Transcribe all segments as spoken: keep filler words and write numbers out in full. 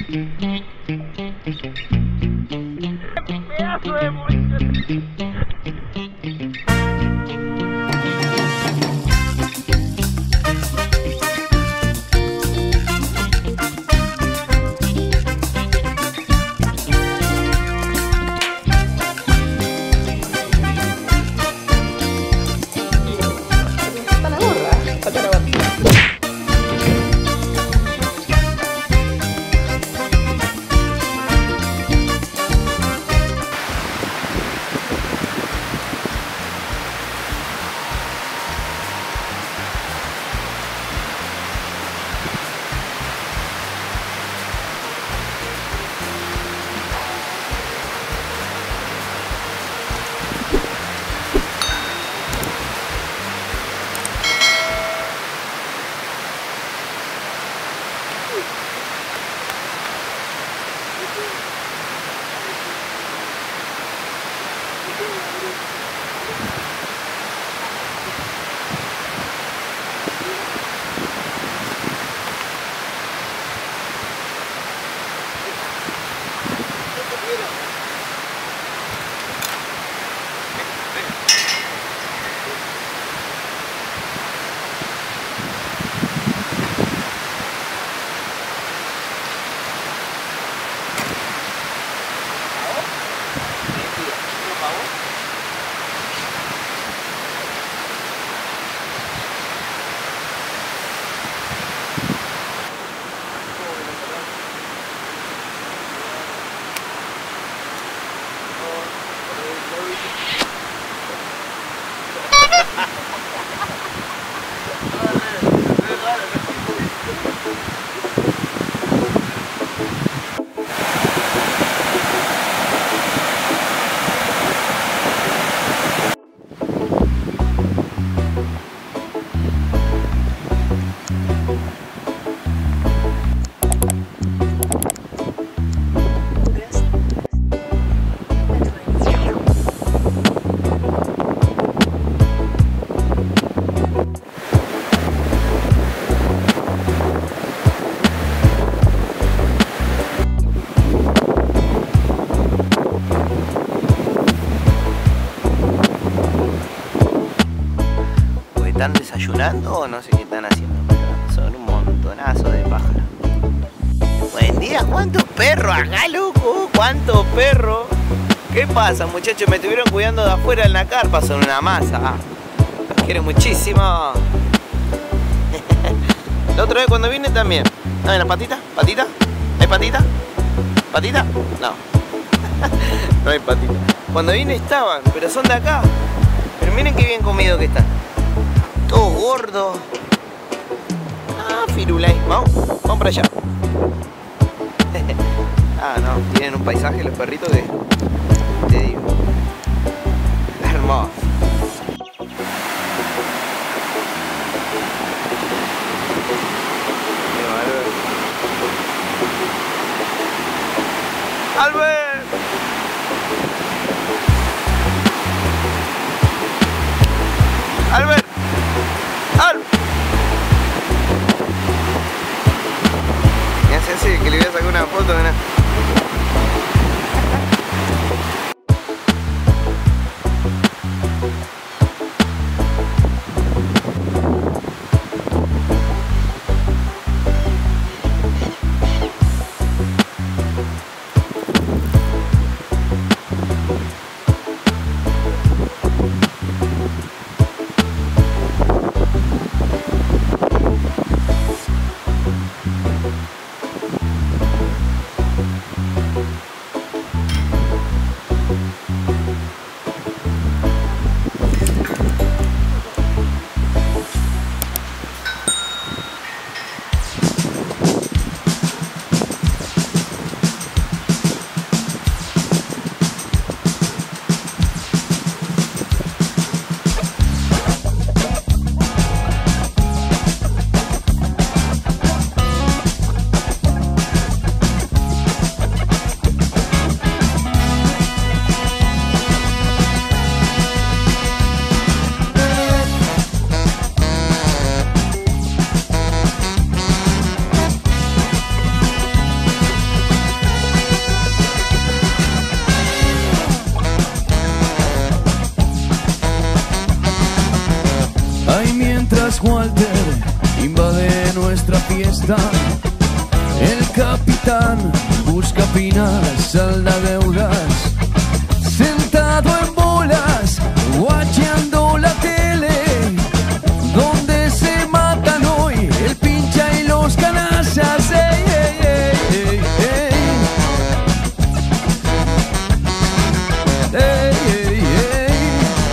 Pedazo de bollo. ¿Están desayunando o no sé qué están haciendo? Pero son un montonazo de pájaros. Buen día, ¿cuántos perros acá, loco? ¿Cuántos perros? ¿Qué pasa, muchachos? Me estuvieron cuidando de afuera en la carpa, son una masa. Los quiero muchísimo. La otra vez cuando vine también. ¿No hay las patitas? ¿Patita? ¿Hay patita? ¿Patita? No. No hay patita. Cuando vine estaban, pero son de acá. Pero miren qué bien comido que están. Todos gordos. Ah, firulais. Vamos, vamos para allá. Ah, no, tienen un paisaje los perritos que te digo. Hermoso. Albert. Albert. Albert. Me hace así que le voy a sacar una foto, ¿no? Walter invade nuestra fiesta. El capitán busca pinas, salda deudas, sentado en bolas, guacheando la tele, donde se matan hoy el pincha y los canallas. Ey, ey, ey, ey, ey. Ey, ey, ey.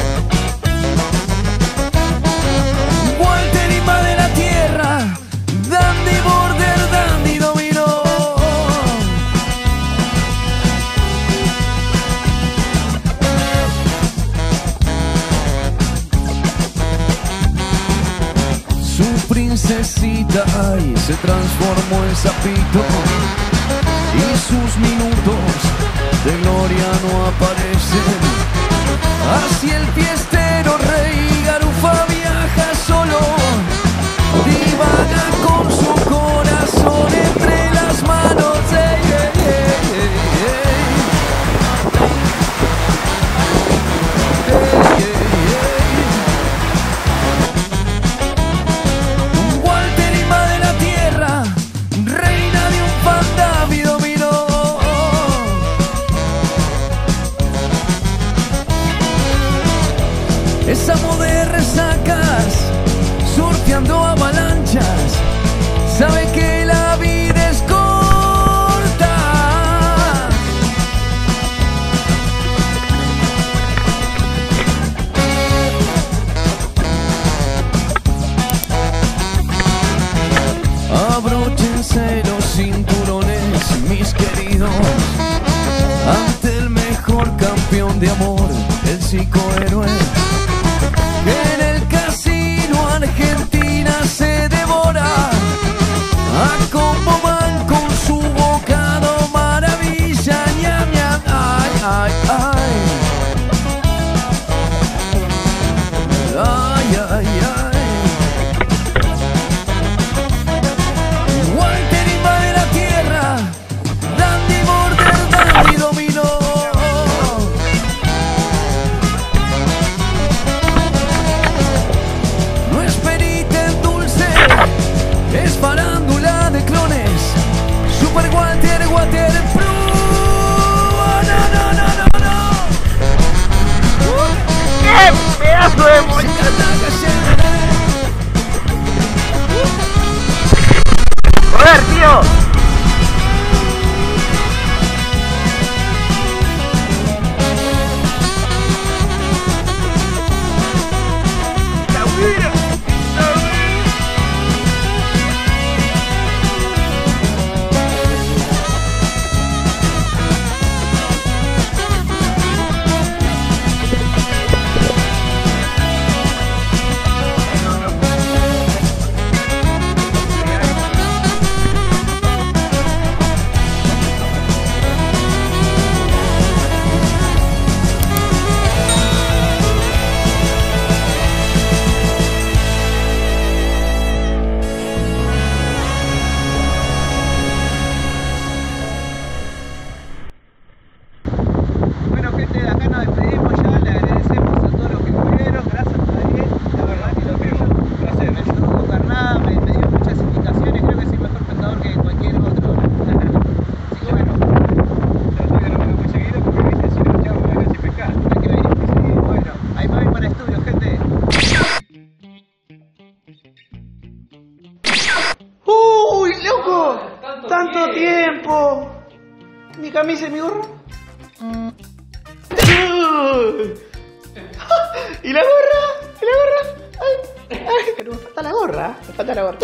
Walter invade la tierra, Dandy Border, Dandy dominó. Su princesita ay, se transformó en sapito, y sus minutos de gloria no aparecen. Así el fiestero rey Garufa viaja solo, divaga con su corazón entre las manos. Ey, ey, ey, ey, ey. Ey, ey, ey. Walter invade la tierra, reina de un fantasma dominó. Esa de resacas, surfeando avalanchas, sabe que la vida es corta. Abróchense los cinturones, mis queridos, ante el mejor campeón de amor, el psicohéroe. En el casino Argentina se devora a Combo Man con su bocado maravilla. Ñam, ñam, ay, ay, ay. Ay, ay, ay. Walter invade la tierra, Dandy Border, Dandy dominó. Es farándula de clones, Super Walter, Walter Pro. Oh, no, no, no, no, no. ¡Qué pedazo de moño! ¡Joder, tío! ¡Tanto tiempo! ¿Mi camisa y mi gorro? ¿Y la gorra? ¿Y la gorra? Ay, ay, pero me falta la gorra. Me falta la gorra.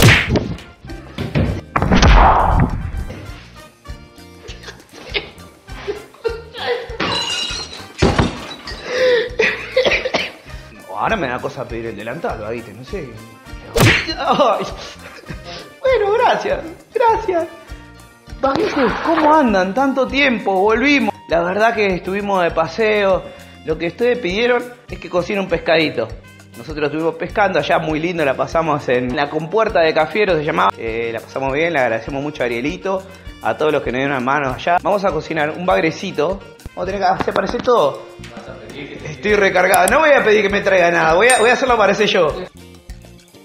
Ahora me da cosa pedir el delantal, ¿viste? No sé. Ay. Bueno, gracias. Gracias. ¿Cómo andan? Tanto tiempo, volvimos. La verdad que estuvimos de paseo. Lo que ustedes pidieron es que cocine un pescadito. Nosotros estuvimos pescando allá, muy lindo, la pasamos en la compuerta de Cafiero, se llamaba. Eh, la pasamos bien, le agradecemos mucho a Arielito, a todos los que nos dieron las manos allá. Vamos a cocinar un bagrecito. Vamos a tener que hacer parecer todo. Estoy recargado. No voy a pedir que me traiga nada, voy a, voy a hacerlo parecer yo.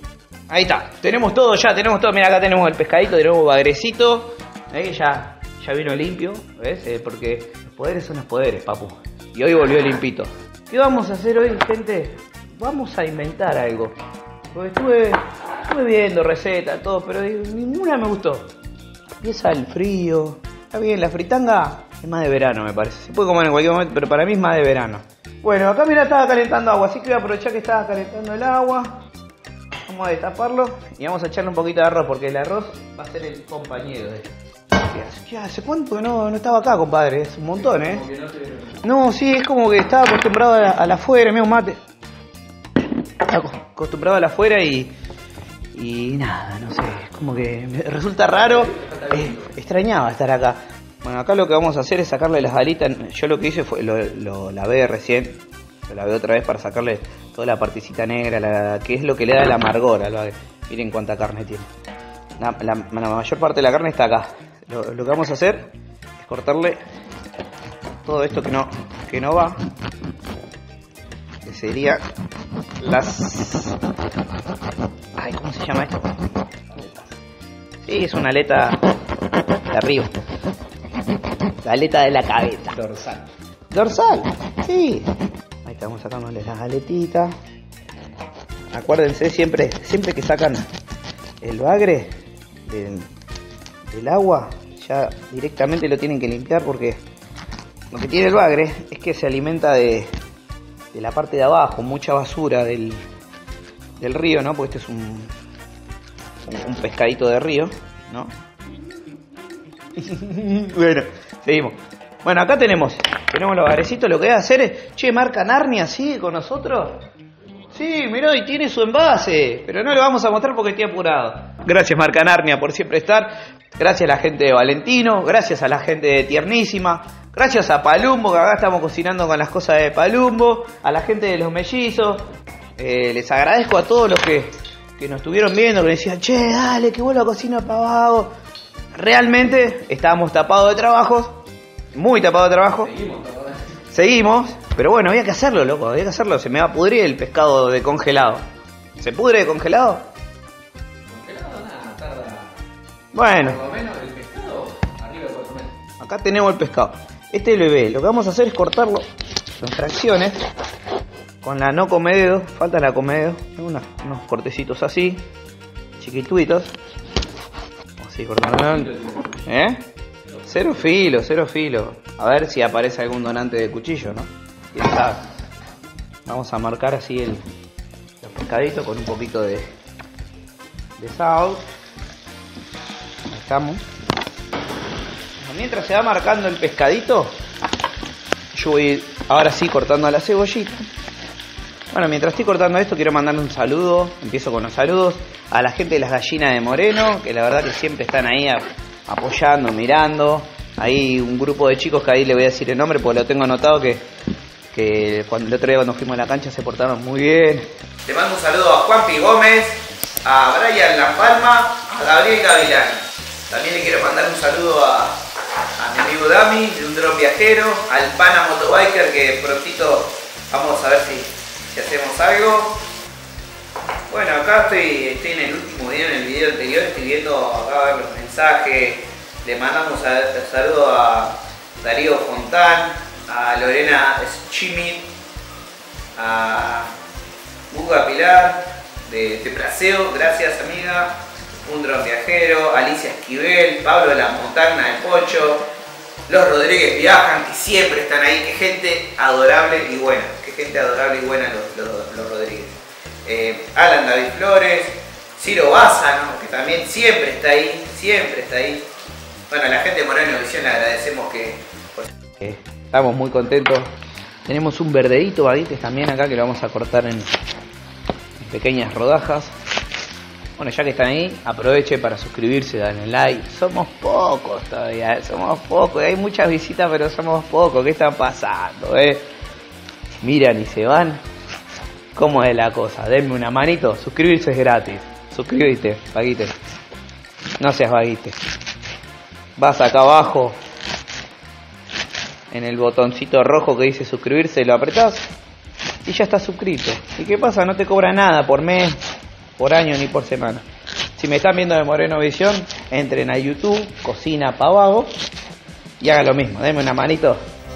Ahí está, tenemos todo ya, tenemos todo. Mira, acá tenemos el pescadito, tenemos bagrecito. Ahí ya, ya vino limpio, ¿ves? Eh, porque los poderes son los poderes, papu. Y hoy volvió limpito. ¿Qué vamos a hacer hoy, gente? Vamos a inventar algo. Porque estuve, estuve viendo recetas, todo, pero ninguna me gustó. Empieza el frío. Está bien, la fritanga es más de verano, me parece. Se puede comer en cualquier momento, pero para mí es más de verano. Bueno, acá mira, estaba calentando agua, así que voy a aprovechar que estaba calentando el agua. Vamos a destaparlo y vamos a echarle un poquito de arroz, porque el arroz va a ser el compañero de... ¿Qué hace? ¿Cuánto que no, no estaba acá, compadre? Es un montón, ¿eh? No, sí, es como que estaba acostumbrado a la, a la afuera, mira un mate. Estaba acostumbrado a la afuera y... Y nada, no sé, es como que me resulta raro. Eh, extrañaba estar acá. Bueno, acá lo que vamos a hacer es sacarle las alitas. Yo lo que hice fue, lo, lo lavé recién. Lo lavé otra vez para sacarle toda la partecita negra, la, que es lo que le da el amargor al bagre. Miren cuánta carne tiene. La, la, la mayor parte de la carne está acá. Lo, lo que vamos a hacer es cortarle todo esto que no, que no va. Que sería las... Ay, ¿cómo se llama esto? Sí, es una aleta de arriba. La aleta de la cabeza. Dorsal. Dorsal, sí. Ahí estamos sacándole las aletitas. Acuérdense siempre, siempre que sacan el bagre del, del agua, ya directamente lo tienen que limpiar, porque lo que tiene el bagre es que se alimenta de, de la parte de abajo, mucha basura del, del río, ¿no? Porque este es un, un, un pescadito de río, ¿no? Bueno, seguimos. Bueno, acá tenemos tenemos los bagrecitos. Lo que voy a hacer es... Che, marca Narnia, ¿sigue con nosotros? Sí, mirá, y tiene su envase. Pero no lo vamos a mostrar porque estoy apurado. Gracias, marca Narnia, por siempre estar. Gracias a la gente de Valentino. Gracias a la gente de Tiernísima. Gracias a Palumbo, que acá estamos cocinando con las cosas de Palumbo. A la gente de Los Mellizos. Eh, les agradezco a todos los que, que nos estuvieron viendo, que decían, che, dale, que vuelva a cocinar para abajo. Realmente estábamos tapados de trabajos. Muy tapados de trabajo. Seguimos, tapados. Seguimos. Pero bueno, había que hacerlo, loco. Había que hacerlo. Se me va a pudrir el pescado de congelado. ¿Se pudre de congelado? Congelado nada, tarda. Bueno. Por lo menos el pescado arriba de cuatro meses. Acá tenemos el pescado. Este es el bebé. Lo que vamos a hacer es cortarlo en fracciones. Con la no come dedo. Falta la come dedo. Tengo unos, unos cortecitos así. Chiquituitos. Vamos a seguir cortando. ¿Eh? Cero filo, cero filo. A ver si aparece algún donante de cuchillo, ¿no? ¿Quién sabe? Vamos a marcar así el, el pescadito con un poquito de, de sal. Ahí estamos. Mientras se va marcando el pescadito, yo voy ahora sí cortando la cebollita. Bueno, mientras estoy cortando esto, quiero mandarle un saludo. Empiezo con los saludos a la gente de las gallinas de Moreno, que la verdad que siempre están ahí a, apoyando, mirando. Hay un grupo de chicos que ahí le voy a decir el nombre porque lo tengo anotado, que, que cuando el otro día cuando fuimos a la cancha se portaron muy bien. Le mando un saludo a Juanpi Gómez, a Brian La Palma, a Gabriel Gavilán. También le quiero mandar un saludo a, a mi amigo Dami, de un dron viajero, al Pana Motobiker, que prontito vamos a ver si, si hacemos algo. Bueno, acá estoy, estoy en el último video, en el video anterior, estoy viendo acá los mensajes. Le mandamos a, a saludo a Darío Fontán, a Lorena Schimit, a Buga Pilar de, de Praseo, gracias amiga, un dron viajero, Alicia Esquivel, Pablo de la Montagna del Pocho, los Rodríguez Viajan, que siempre están ahí, que gente adorable y buena, que gente adorable y buena los, los, los Rodríguez. Eh, Alan David Flores, Ciro Bázano, que también siempre está ahí, siempre está ahí. Bueno, a la gente de Moreno Visión le agradecemos que... Eh, estamos muy contentos. Tenemos un verderito baguetes también acá que lo vamos a cortar en, en pequeñas rodajas. Bueno, ya que están ahí, aproveche para suscribirse, darle like. Somos pocos todavía, somos pocos. Hay muchas visitas, pero somos pocos. ¿Qué está pasando, eh? Miran y se van. ¿Cómo es la cosa? Denme una manito. Suscribirse es gratis. Suscríbete, vaguite. No seas vaguite. Vas acá abajo en el botoncito rojo que dice suscribirse, lo apretás y ya estás suscrito. ¿Y qué pasa? No te cobra nada por mes. por año ni por semana. Si me están viendo de Moreno Visión, entren a YouTube, Cocina Pavago, y hagan lo mismo, denme una manito.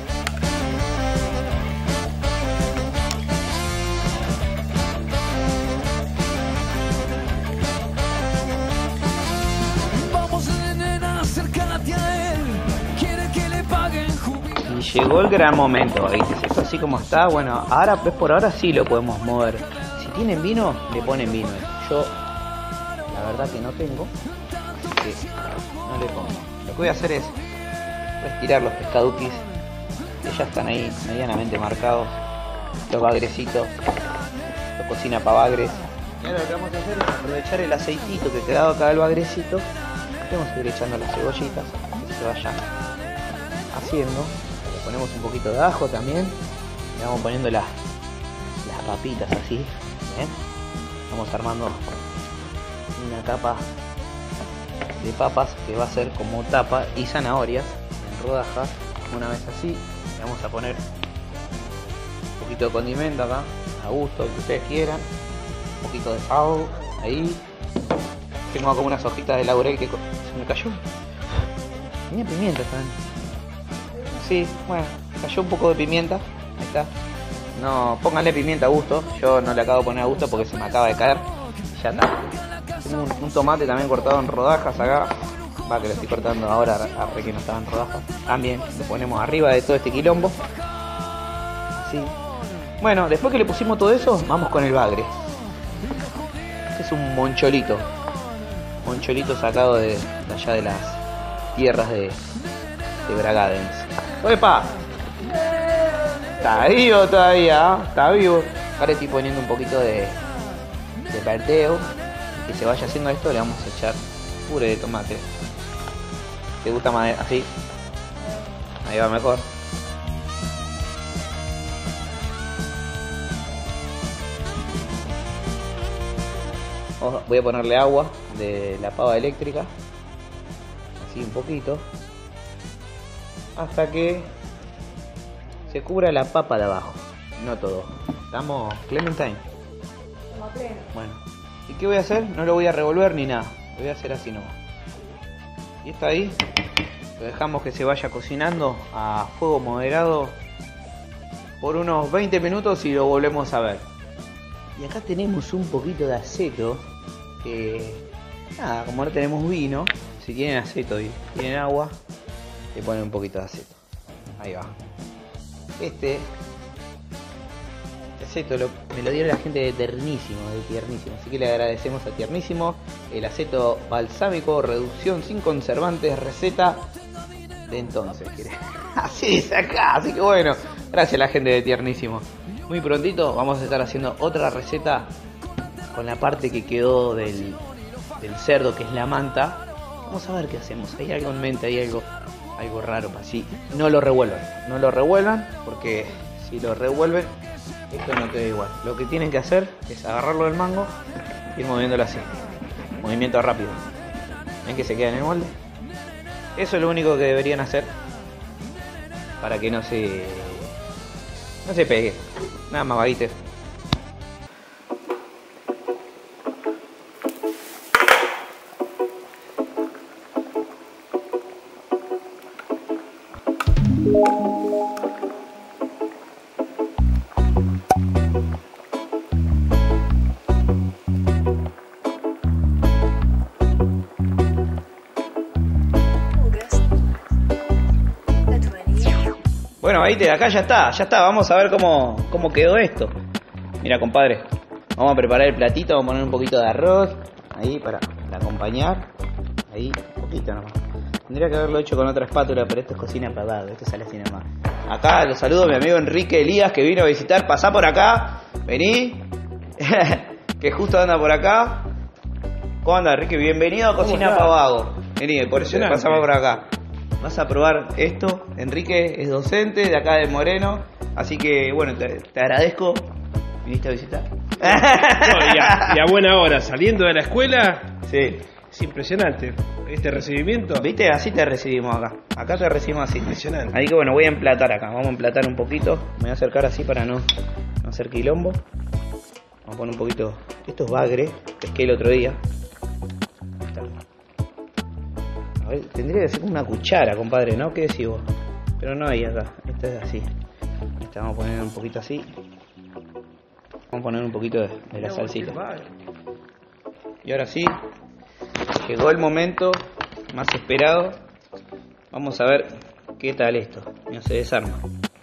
Vamos, nena, acércate a él. Quiere que le paguen jubilación. Y llegó el gran momento, ¿viste? Esto así como está, bueno, ahora pues por ahora sí lo podemos mover. Si tienen vino, le ponen vino. Yo, la verdad que no tengo, así que no le pongo. Lo que voy a hacer es estirar los pescaduquis, que ya están ahí medianamente marcados, los bagrecitos, lo cocina pavagres. Y ahora lo que vamos a hacer es aprovechar el aceitito que quedaba acá del bagrecito. Vamos a ir echando las cebollitas que se vayan haciendo. Le ponemos un poquito de ajo también. Le vamos poniendo las, las papitas así. ¿eh? Vamos armando una capa de papas que va a ser como tapa y zanahorias en rodajas. Una vez así, le vamos a poner un poquito de condimento acá, a gusto, que ustedes quieran. Un poquito de sal ahí. Tengo como unas hojitas de laurel que se me cayó. Tenía pimienta también. Sí, bueno, cayó un poco de pimienta. Ahí está. No, pónganle pimienta a gusto. Yo no le acabo de poner a gusto porque se me acaba de caer. Ya está. Tengo un, un tomate también cortado en rodajas acá. Va, que lo estoy cortando ahora, arre que no estaba en rodajas. También lo ponemos arriba de todo este quilombo. Así. Bueno, después que le pusimos todo eso, vamos con el bagre. Este es un moncholito. Moncholito sacado de, de allá de las tierras de, de Bragadens. ¡Oepa! Está vivo todavía, ¿eh? Está vivo. Ahora estoy poniendo un poquito de, de verdeo. Que se vaya haciendo esto, le vamos a echar puré de tomate. ¿Te gusta más así? Ahí va mejor. Voy a ponerle agua de la pava eléctrica, así un poquito, hasta que se cubra la papa de abajo, no todo. Estamos Clementine. Bueno, ¿y qué voy a hacer? No lo voy a revolver ni nada, lo voy a hacer así nomás. Y está ahí, lo dejamos que se vaya cocinando a fuego moderado por unos veinte minutos y lo volvemos a ver. Y acá tenemos un poquito de aceto. Que nada, como no tenemos vino, si tienen aceto y tienen agua, le ponen un poquito de aceto. Ahí va. Este, este aceto lo, me lo dieron la gente de Tiernísimo, de Tiernísimo. Así que le agradecemos a Tiernísimo. El aceto balsámico, reducción sin conservantes, receta de entonces. Así dice acá, así que bueno, gracias a la gente de Tiernísimo. Muy prontito vamos a estar haciendo otra receta con la parte que quedó del, del cerdo, que es la manta. Vamos a ver qué hacemos. Hay algo en mente, hay algo, algo raro. Así, no lo revuelvan, no lo revuelvan, porque si lo revuelven, esto no queda igual. Lo que tienen que hacer es agarrarlo del mango y ir moviéndolo así. Movimiento rápido. ¿Ven que se queda en el molde? Eso es lo único que deberían hacer para que no se, no se pegue. Nada más, vaguites. Bueno, ahí te, acá ya está, ya está, vamos a ver cómo, cómo quedó esto. Mira, compadre, vamos a preparar el platito, vamos a poner un poquito de arroz, ahí para, para acompañar, ahí, un poquito nomás. Tendría que haberlo hecho con otra espátula, pero esto es cocina pagada, esto sale así nomás. Acá los saludo a mi amigo Enrique Elías, que vino a visitar, pasá por acá, vení, que justo anda por acá. ¿Cómo anda, Enrique? Bienvenido a Cocina Pavago. Vení, por eso pasamos por acá. Vas a probar esto. Enrique es docente de acá de Moreno, así que bueno, te, te agradezco. ¿Viniste a visitar? No, y, a, y a buena hora, saliendo de la escuela. Sí. Es impresionante este recibimiento. ¿Viste? Así te recibimos acá. Acá te recibimos así. Impresionante. Así que bueno, voy a emplatar acá. Vamos a emplatar un poquito. Me voy a acercar así para no, no hacer quilombo. Vamos a poner un poquito. Esto es bagre, pesqué el otro día. A ver, tendría que ser una cuchara, compadre, ¿no? ¿Qué decís vos? Pero no hay acá, esto es así. Esta vamos a poner un poquito así. Vamos a poner un poquito de, de la salsita. Y ahora sí, llegó el momento más esperado. Vamos a ver qué tal esto. Mira, se desarma.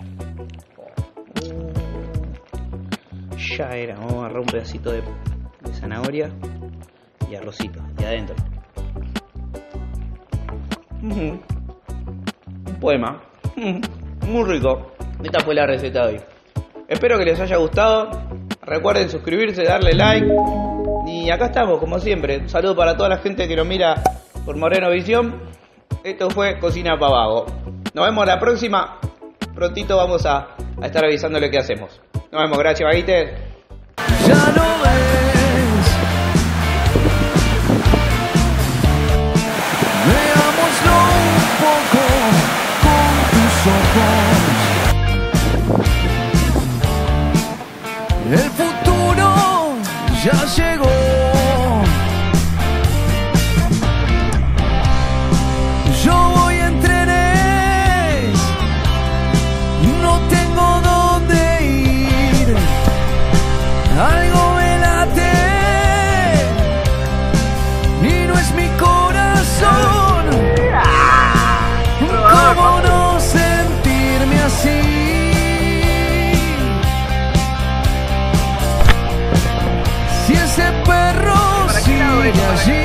Ya era, vamos a agarrar un pedacito de, de zanahoria y arrocito, y adentro. Uh-huh. Un poema. Uh-huh. Muy rico. Esta fue la receta de hoy. Espero que les haya gustado. Recuerden suscribirse, darle like. Y acá estamos, como siempre. Un saludo para toda la gente que nos mira por Moreno Visión. Esto fue Cocina pa' Vago. Nos vemos la próxima. Prontito vamos a, a estar avisándole qué hacemos. Nos vemos, gracias, vaguites. Ya lo ves. Veámoslo un poco con tus ojos. El futuro ya llegó. Yo voy en trenes, no tengo dónde ir. Algo me late y no es mi corazón. ¿Cómo no sentirme así? Si ese perro sigue allí.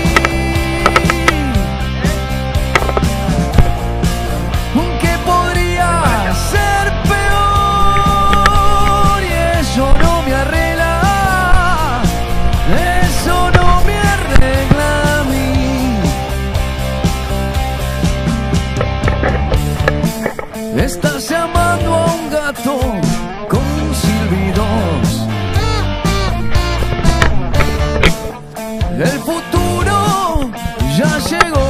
¿Qué podría ser peor? Y eso no me arregla. Eso no me arregla a mí. Estás llamando a un gato con silbidos. El futuro ya llegó.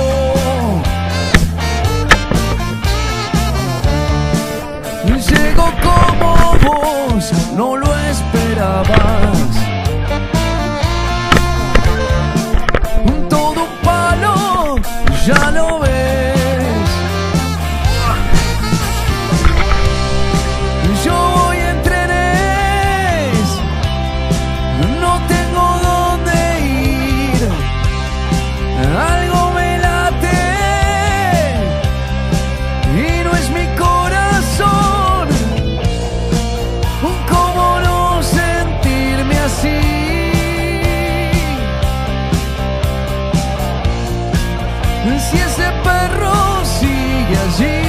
Llegó como vos no lo esperabas. Todo un palo, ya lo ves. Yo voy en trenes, no tengo dónde ir. Algo me late y no es mi corazón. ¿Cómo no sentirme así? Si ese perro sigue allí.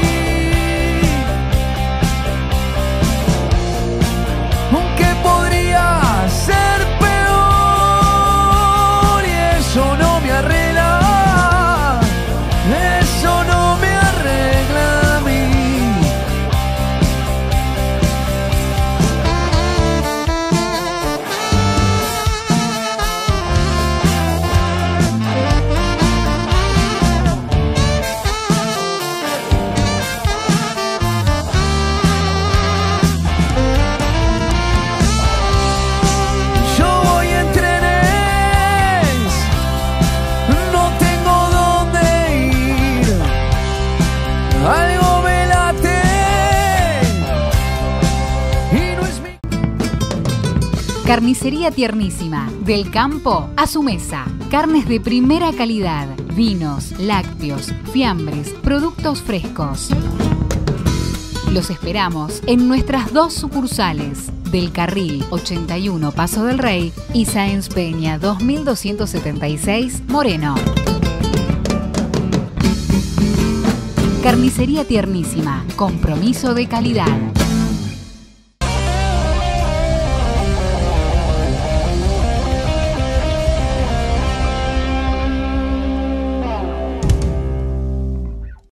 ¿Qué podría ser peor? Y eso no me arregla. Eso no me arregla a mí. Yo voy en trenes, no tengo dónde ir. Algo me late y no es mi... Carnicería Tiernísima, del campo a su mesa. Carnes de primera calidad, vinos, lácteos, fiambres, productos frescos. Los esperamos en nuestras dos sucursales, del Carril ochenta y uno Paso del Rey y Sáenz Peña dos mil doscientos setenta y seis Moreno. Carnicería Tiernísima, compromiso de calidad.